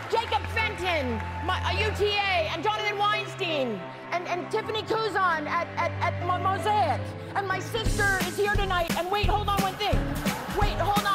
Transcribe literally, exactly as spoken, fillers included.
Jacob Fenton, my, uh, U T A, and Jonathan Weinstein, and, and Tiffany Kuzan at, at, at Mo- Mosaic. And my sister is here tonight. And wait, hold on one thing. Wait, hold on.